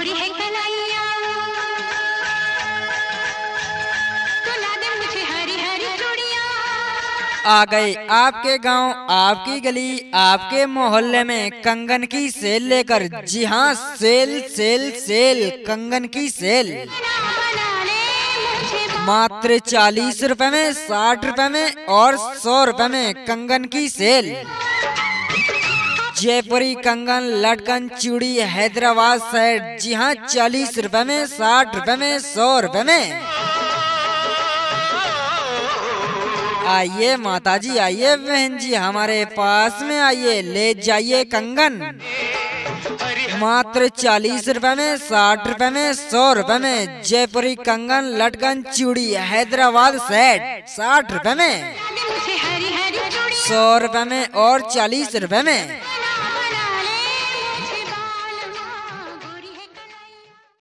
गोरी है कलाइया, तो ला दे मुझे हरी हरी चूड़ियां। आ गए आपके गांव, आपकी गली, आपके मोहल्ले में कंगन की सेल लेकर। जी हाँ, सेल सेल सेल, कंगन की सेल। मात्र 40 रुपए में, 60 रुपए में और 100 रुपए में कंगन की सेल। जयपुरी कंगन, लटकन, चूड़ी, हैदराबाद सेट। जी हाँ, 40 रुपए में, 60 रुपए में, 100 रुपए में। आइए माताजी, आइए बहन जी, हमारे पास में आइए, ले जाइए कंगन। मात्र 40 रुपए में, 60 रुपए में, 100 रुपए में। जयपुरी कंगन, लटकन, चूड़ी, हैदराबाद सेट 60 रुपए में, 100 रुपए में और 40 रुपए में।